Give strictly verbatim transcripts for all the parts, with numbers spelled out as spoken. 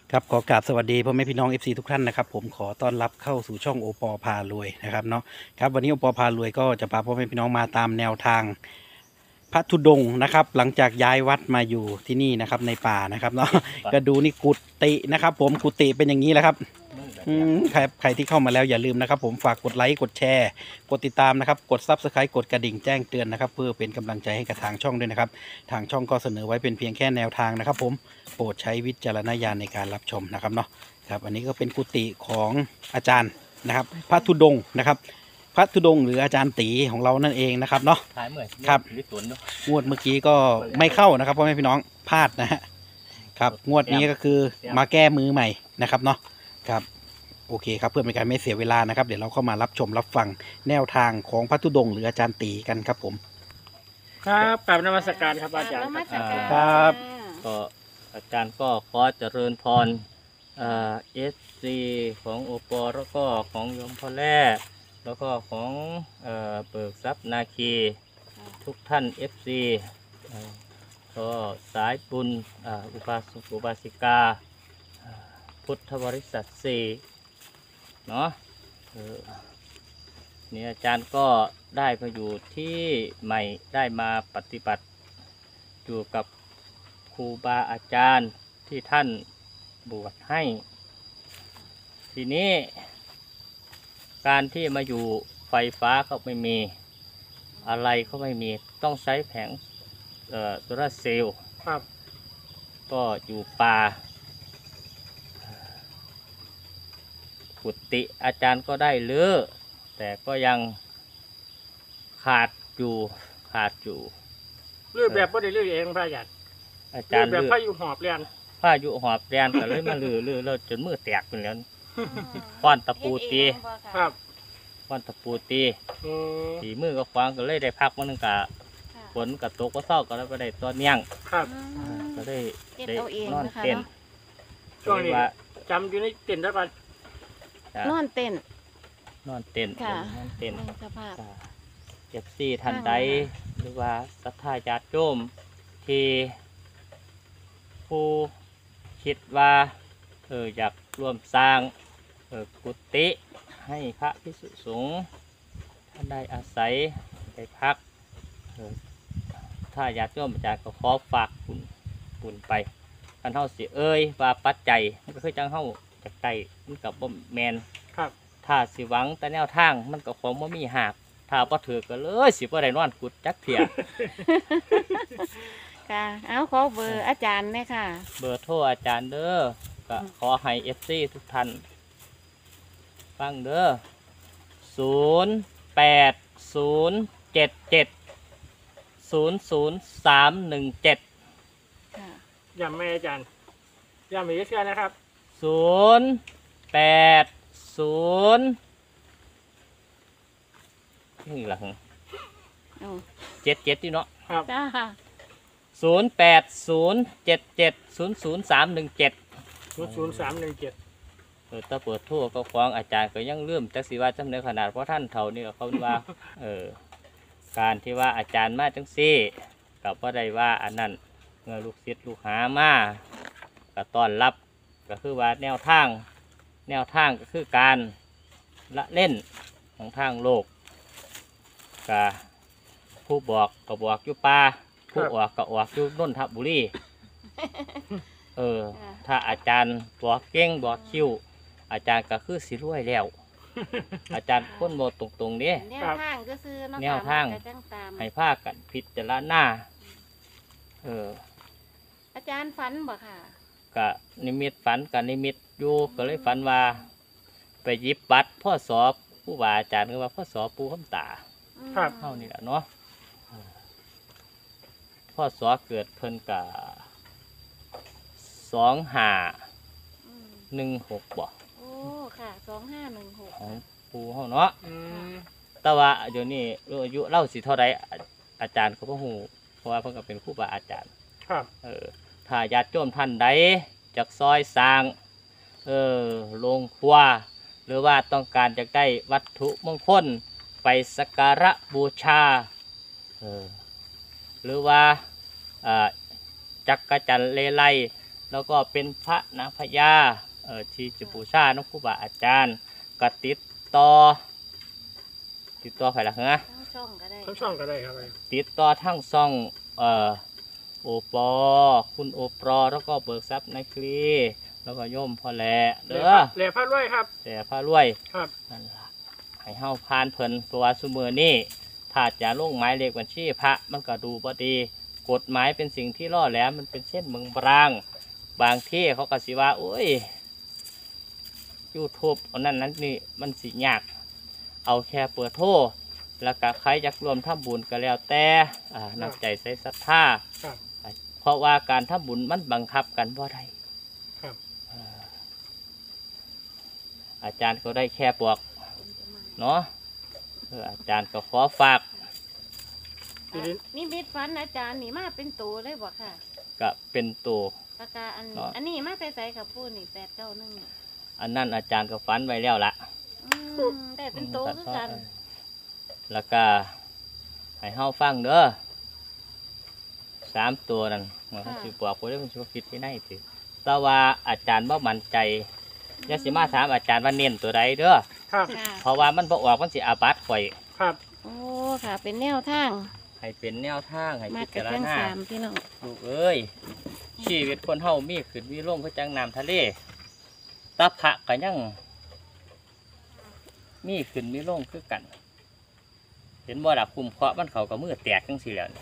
ครับขอกราบสวัสดีพ่อแม่พี่น้อง เอฟ ซี ทุกท่านนะครับผมขอต้อนรับเข้าสู่ช่องโอปอพารวยนะครับเนาะครับวันนี้โอปอพารวยก็จะพาพ่อแม่พี่น้องมาตามแนวทางพระธุดงค์นะครับหลังจากย้ายวัดมาอยู่ที่นี่นะครับในป่านะครับเนาะก็ดูนี่กุฏินะครับผมกุฏิเป็นอย่างนี้แหละครับอืมใครใครที่เข้ามาแล้วอย่าลืมนะครับผมฝากกดไลค์กดแชร์กดติดตามนะครับกดซับสไครต์กดกระดิ่งแจ้งเตือนนะครับเพื่อเป็นกำลังใจให้กับทางช่องด้วยนะครับทางช่องก็เสนอไว้เป็นเพียงแค่แนวทางนะครับผมโปรดใช้วิจารณญาณในการรับชมนะครับเนาะครับอันนี้ก็เป็นกุฏิของอาจารย์นะครับพระธุดงค์นะครับพระธุดงค์หรืออาจารย์ตีของเรานั่นเองนะครับเนาะขายเหมือนครับลิสวนเนาะงวดเมื่อกี้ก็ไม่เข้านะครับพ่อแม่พี่น้องพลาดนะฮะครับงวดนี้ก็คือมาแก้มือใหม่นะครับเนาะครับโอเคครับเพื่อเป็นการไม่เสียเวลานะครับเดี๋ยวเราเข้ามารับชมรับฟังแนวทางของพระธุดงค์หรืออาจารย์ตีกันครับผมครับกราบนมัสการครับอาจารย์นมัสการครับก็อาจารย์ก็ขอเจริญพรเอสซีของโอปอแล้วก็ของโยมพ่อแร่แล้วก็ของเอ่อเบิกทรัพย์นาคีทุกท่าน เอฟ ซีเอ่อก็สายบุญอ่าอุบาสกอุบาสิกาอ่าพุทธบริษัทสี่เนาะเออนี่อาจารย์ก็ได้มาอยู่ที่ใหม่ได้มาปฏิบัติอยู่กับครูบาอาจารย์ที่ท่านบวชให้ ทีนี้การที่มาอยู่ไฟฟ้าก็ไม่มีอะไรก็ไม่มีต้องใช้แผงเอ่อโซลาร์เซลล์ครับก็อยู่ป่ากุฏิอาจารย์ก็ได้เลือแต่ก็ยังขาดอยู่ขาดอยู่เลือแบบบ่ได้เลือเองพระอาจารย์อาเลืจาอรย์แบบเลือพระอยู่หอบเรียนผ้ายุหอบแดนก็เลยมาลือลือแล้วจนมือแตกไปแล้วป้อนตะปูตีครับป้อนตะปูตีอืมตีมือก็ควางก็เลยได้พักวันหนึงกะฝนกับตกก็เศร้าก็เลยไปได้ตัวเนียงครับก็ได้เต้นได้เอาเองนอนนะคะเต้นเนาะช่วงนี้ว่าจำอยู่ในเต็นท์แล้วกันจะนอนเต้นนอนเต้นค่ะนอนเต้นในสภาพเจ็บซี่ทันใดหรือว่าศรัทธาญาติโยมที่ผู้คิดว่าเอออยากร่วมสร้างเออกุฏิให้พระภิกษุสงฆ์ท่านได้อาศัยได้พักเออถ้าญาติโยมอาจารย์ก็ขอฝากบุญบุญไปคันเฮาสิเอ้ยว่าปัจจัยมันก็คือจังเฮาจากไก่มันกับบ่แมนครับถ้าสิหวังแต่แนวทางมันก็คงบ่มีหักถ้าบ่ถือก็เลยสิบ่ได้นอนกุดจักเที่ยค่ะ เอาขอเบอร์อาจารย์เนี่ยค่ะเบอร์โทรอาจารย์เด้อก็ขอให้ เอฟ ซี ทุกท่านฟังเด้อศูนย์แปดศูนย์เจ็ดเจ็ดศูนย์ศูนย์สามหนึ่งเจ็ดค่ะย้ำไหมอาจารย์ย้ำอีกเชื่อนะครับศูนย์แปดศูนย์นี่หลังเอาเจ็ดเจ็ดที่เนาะครับจ้าศูนย์แปดศูนย์เจ็ดเจ็ดศูนย์ศูนย์สามหนึ่งเจ็ดศูนย์ศูนย์สามหนึ่งเจ็ดเออถ้าเปิดทั่วก็ฟ้องอาจารย์ก็ยังเลื่อมจักสิว่าจำเนขนาดเพราะท่านเท่านี่ก็เขาว่า เออการที่ว่าอาจารย์มาจังซี่กับว่าได้ว่าอันนั้นเมื่อลูกศิษย์ลูกหามาก็ต้อนรับก็คือว่าแนวทาง แนวทางก็คือการละเล่นของทางโลกก็ผู้บอกก็บอกอยู่ป่าผู้ออกก็ออกอยู่นนทบุรี เออ ถ้าอาจารย์บอกเก่งบอกคิ้วอาจารย์ก็คือสิรวยแล้ว อาจารย์พ้นโมตรงตรงๆนี้แนวทางก็คือเนาะแนวทางค่ะมันก็จังตามให้ภาคกันพิจารณาเอออาจารย์ฝันบ่ค่ะกะนิมิตฝันกับนิมิตอยู่ก็เลยฝันว่า ไปหยิบบัตรพ่อสอบผู้ว่าอาจารย์ก็ว่าพ่อสอบปูคำตาอืมเท่านี้แหละเนาะเออพ่อสอเกิดเพิ่นกะสองห้าอืมหนึ่งหกบ่โอ้ ค่ะสองห้าหนึ่งหกของปูเฮาเนาะอืมแต่ว่าเดี๋ยวนี้อายุเล่าสิเท่าไรอาอาจารย์ก็บ่ฮู้เพราะว่าเพิ่นก็เป็นครูบาอาจารย์ครับเออถ้าญาติโยมท่านใดจากซอยสร้างเออโรงครัวหรือว่าต้องการจะได้วัตถุมงคลไปสักการะบูชาเออหรือว่าอ่าจักรจันทร์เลไลแล้วก็เป็นพระนางพญาเอ่อที่จะบูชาน้องครูบาอาจารย์ก็ติดต่อติดต่อใครล่ะเหรอทั้งช่องก็ได้ทั้งช่องก็ได้ครับติดต่อทั้งซ่องเอ่อโอปอคุณโอปรอแล้วก็เบิกทรัพย์นายคลีแล้วก็โยมพ่อแหล่เด้อเหล่พัดไว้ครับแต่พระรวยครับนั่นล่ะให้เฮาพานเพิ่นเพราะว่าซุมื้อนี้ถ้าจะลงหมายเลขบัญชีพระมันก็ดูบ่ดีกฎหมายเป็นสิ่งที่ล่อแหลมมันเป็นเช่นเมืองบรางบางที่เขาก็สิว่าโอ้ย YouTube อันนั้นนั้นนี่มันสิยากเอาแค่เปิดโทรแล้วก็ใครอยากรวมทำบุญก็แล้วแต่อ่านับใจใส่ศรัทธาครับเพราะว่าการทำบุญมันบังคับกันบ่ได้ครับอ่าอาจารย์ก็ได้แค่บอกเนาะเอออาจารย์ก็ขอฝากทีนี้นี่มิดฟันอาจารย์นี่มาเป็นตัวเลยบ่ค่ะก็เป็นตัวปากกาอันเนาะอันนี้มาใส่ๆกับผู้นี่แปดเก้าหนึ่งอันนั้นอาจารย์ก็ฝันไว้แล้วล่ะอืมได้เป็นตัวคือกันแล้วก็ให้เฮาฟังเด้อสามตัวนั่นมันก็สิบอกว่าเรื่องมันสิคิดที่ไหนสิแต่ว่าอาจารย์บ่มั่นใจอย่าสิมาถามอาจารย์ว่าเน้นตัวใดเด้อครับค่ะเพราะว่ามันบ่ออกมันสิอาบัติข่อยครับโอ้ค่ะ เป็นแนวทางให้เป็นแนวทางให้มาพิกับจารเครื่องณาสามพี่น้องลูกเอ้ยชีวิตคนเฮามีขึ้นมีลงคือจังน้ำทะเลตาพระก็ยังมีขึ้นมีลงคือกัน เห็นบ่ล่ะคุมเคราะห์มันเขาก็มือแตกจังซี่แหล้วนี่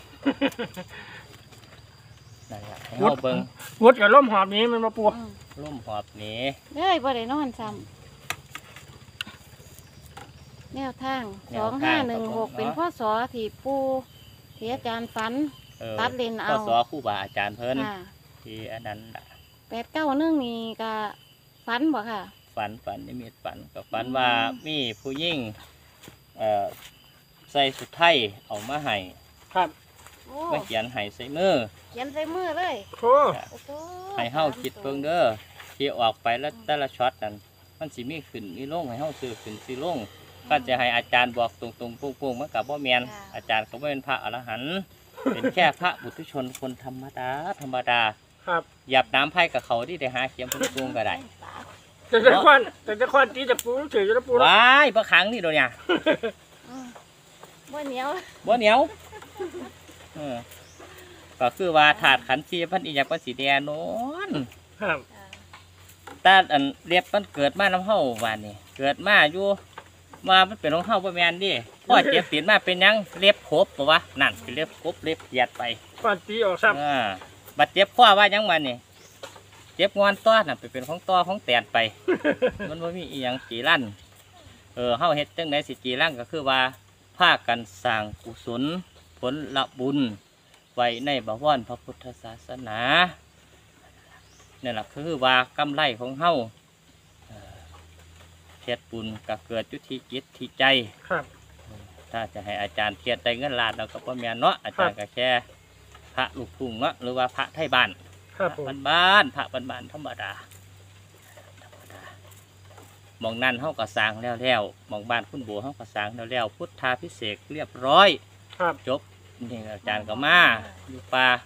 นั่นล่ะให้เฮาเบิ่งวุดกับล่มหอบนี้มันมาปูอืมล่มหอบหนีเลยบ่ได้นอนซ้ำแนวทางสองห้าหนึ่งหกเป็นพ่อสอที่ปูที่อาจารย์ฝันเออตัดเลนเอาข้อสอครูบาอาจารย์เพิ่นค่ะที่อันนั้นล่ะแปดเก้าหนึ่งนี่ก็ฝันบ่ค่ะฝันฝันนิมิตฝันกับฝันว่ามีผู้หญิงเอ่อใส่สุดไทยเอามาให้ครับโอ้มาเขียนให้ใส่มือเขียนใส่มือเลยโอ้โอ้โหให้เฮาคิดเพิ่งเด้อที่ออกไปแล้วแต่ละช็อตนั้นมันสิมีขึ้นมีลงให้เฮาซื้อขึ้นซื้อลงก็จะให้อาจารย์บอกตรงๆโปุ้งๆมันกับบ่แม่นอาจารย์ก็บ่เป็นพระอรหันต์เป็นแค่พระบุตุชนคนธรรมดาธรรมดาครับหยับน้ำไผ่กับเขาที่ได้หาเขียมพุ่งตุงก็ได้แต่จะควันแต่จะควันตีจะปูถือจะปูว้ายพระขังนี่โดนเนี่ยอืมบ่เหนียวบ่เหนียวเออก็คือว่าถาดขันชีพันอีหยังว่าสีแดงโน้นครับอ่าแต่อันเรียบมันเกิดมาน้ำเฮาวันนี้เกิดมาอยู่มามันเป็นของเฮาบ่แม่นดิพ่อเจ็บตีนมาเป็นหยังเล็บครบปะวะนั่นเป็นเล็บครบเล็บเหยียดไปควันตีออกซ้ำอ่าบัดเจ็บข้อว่าหยังมานี่เจ็บงอนต้อน่ะไปเป็นของต้อของแตนไป มันบ่มีอีหยังจีรั่นเออเฮาเฮ็ดจังไดสิจีรั่นก็คือว่าพากันสร้างกุศลผลละบุญไว้ในบวรพระพุทธศาสนานี่แหละคือว่ากำไรของเฮาเอ่อเฮ็ดบุญก็เกิดอยู่ที่จิตที่ใจครับถ้าจะให้อาจารย์เทียดได้เงินล้านเราก็บ่แม่นเนาะอาจารย์ก็แค่พระลูกทุ่งเนาะหรือว่าพระไทยบ้านครับผมบ้านบ้านๆพระบ้านบ้านๆธรรมดาธรรมดาหมองนั้นเฮาก็สร้างแล้วแล้วหมองบ้านคุณโบเฮาก็สร้างแล้วแล้วพุทธาพิเศษกเรียบร้อยครับจบนี่อาจารย์ก็มาอยู่ป่า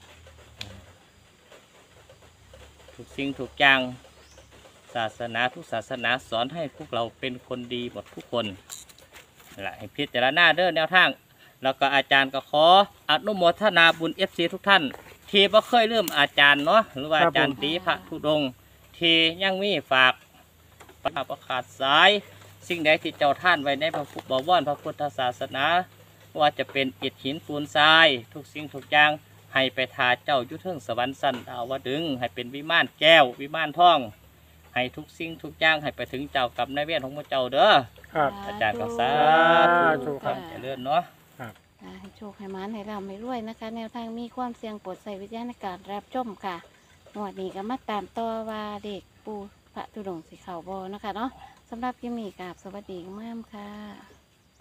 ทุกสิ่งทุกอย่างศาสนาทุกศาสนาสอนให้พวกเราเป็นคนดีหมดทุกคนนั่นแหละให้พิจารณาเด้อแนวทาง แล้วก็อาจารย์ก็ขออนุโมทนาบุญเอฟซีทุกท่าน ที่บ่เคยเริ่มอาจารย์เนาะหรือว่าอาจารย์ตีพระธุดงค์ที่ยังมีฝากประกาศประขาดสาย สิ่งใดที่เจ้าท่านไว้ในพระพุทธบวรพระพุทธศาสนา ว่าจะเป็นอิฐหินปูนทราย ทุกสิ่งทุกอย่างให้ไปทาเจ้ายุทธเทิงสวรรค์สันดาวดึงส์ให้เป็นวิมานแก้ววิมานทอง ให้ทุกสิ่งทุกอย่างให้ไปถึงเจ้ากับนายเวรของพระเจ้าเด้อครับอาจารย์ก็สาธุธุครับเจริญเนาะอ่าให้โชคให้หมานให้เราไม่รวยนะคะ แนวทางมีความเสี่ยงโปรดใส่วิจารณญาณในการรับชมค่ะหมวดนี้ก็มาตามต่อว่าเด็กปูพระธุดงค์สีขาวบอนะคะเนาะสำหรับคลิปนี้กราบสวัสดีมากค่ะ